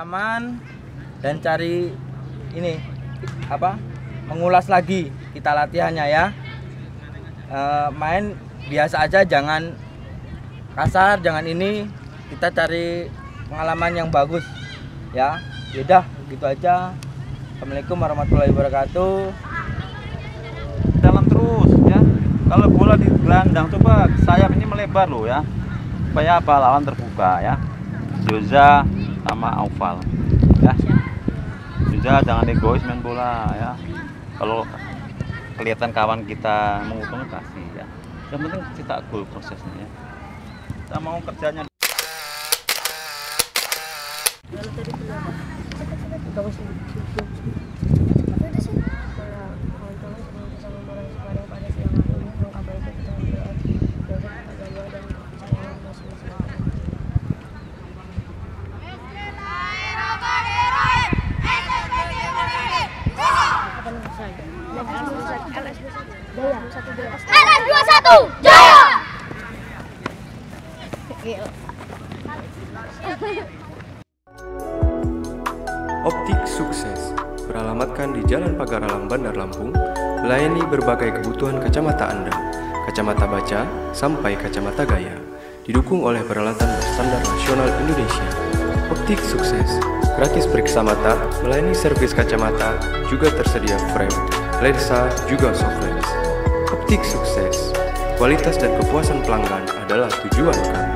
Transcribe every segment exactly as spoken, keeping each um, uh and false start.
pengalaman dan cari ini apa? Mengulas lagi kita latihannya ya. E, main biasa aja, jangan kasar, jangan ini. Kita cari pengalaman yang bagus ya. Yaudah gitu aja. Assalamualaikum warahmatullahi wabarakatuh. Dalam terus ya. Kalau bola di gelandang, coba sayap ini melebar loh ya. Supaya apa? Lawan terbuka ya. Joza sama Aufal ya. Joza jangan egois main bola ya. Kalau kelihatan kawan kita mengutung kasih ya. Yang penting cetak gol prosesnya ya. Kita mau kerjanya. L S dua puluh satu Jaya. Optik Sukses beralamatkan di Jalan Pagaralam, Bandar Lampung, melayani berbagai kebutuhan kacamata Anda, kacamata baca sampai kacamata gaya, didukung oleh peralatan berstandar nasional Indonesia. Optik Sukses gratis periksa mata, melayani servis kacamata, juga tersedia frame, lensa, juga soft lens. Optik Sukses, kualitas dan kepuasan pelanggan adalah tujuan kami.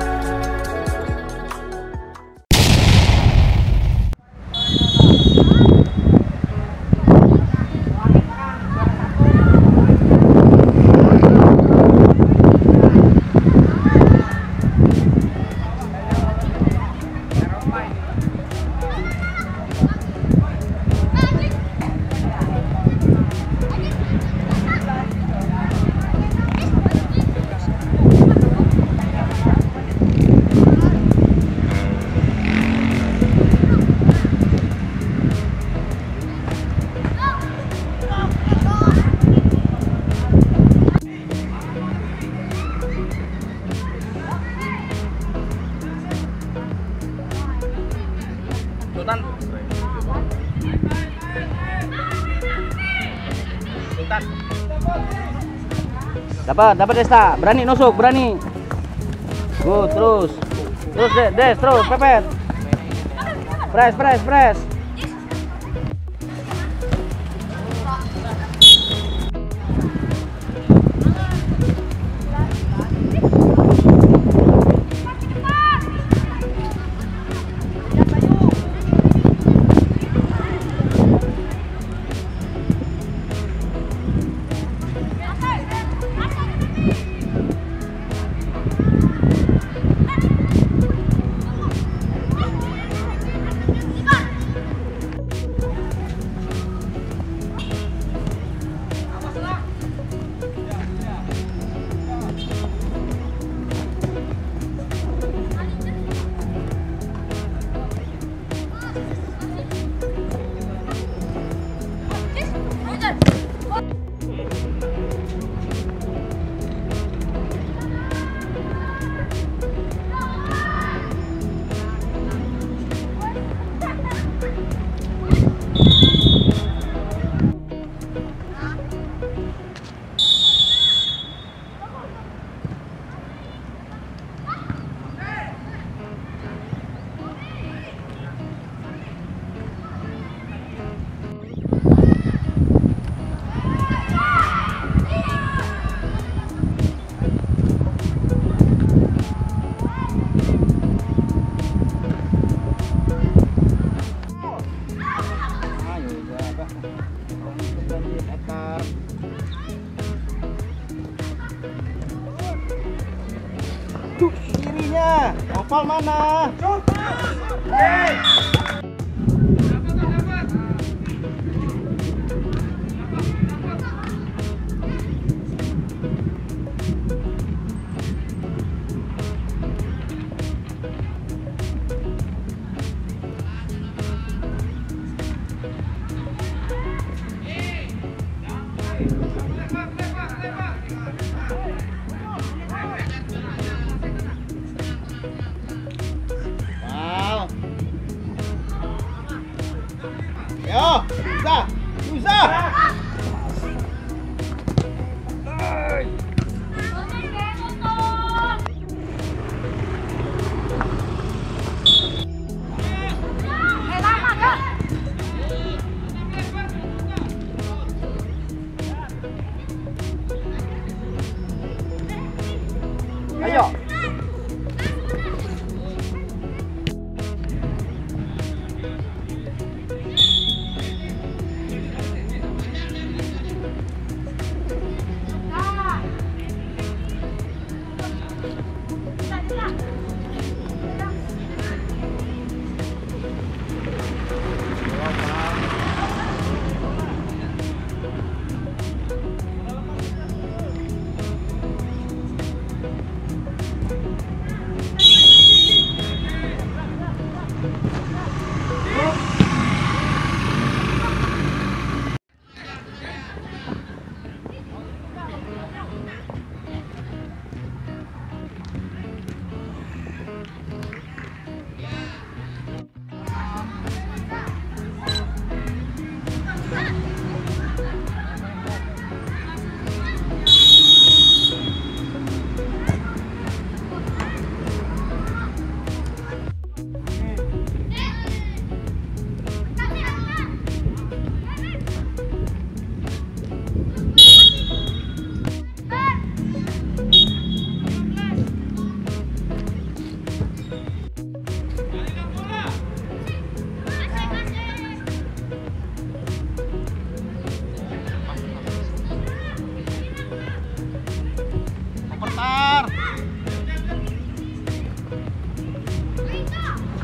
Sultan. Sultan. Dapat, dapat Desta. Berani nusuk, berani. Good, terus. Terus Des, Des, terus pepet. Press, press, press. Kirinya, Aufal mana?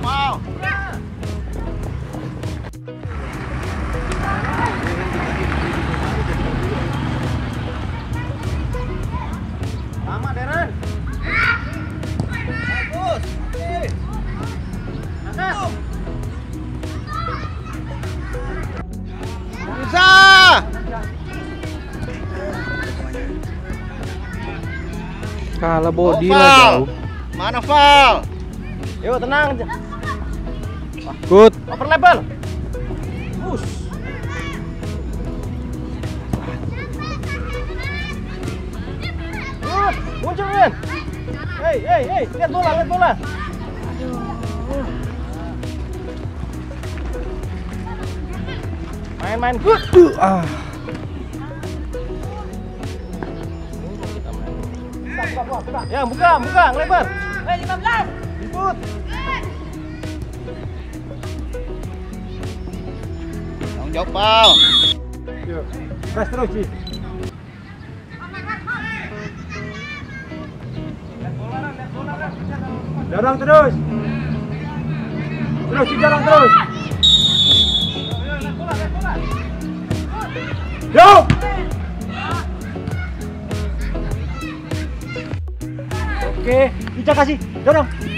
Foul. Lama, Deren. Bagus. Angkat. Bisa. Kalah body Oh, lah foul. jauh. Mana foul? Yuk tenang. Good. Over level. Push. Good. Muncul men. Hei, hei, hei, lihat bola, lihat bola. Main-main good. Uh, ah. Ya, buka, buka, ngelebar. Eh, lima belas. Input. Tanggung jawab, Pal. Yuk, press terus, Ci. Dorong terus. Terus, Ci, dorong terus. Yuk. Oke, Ica kasih, dorong.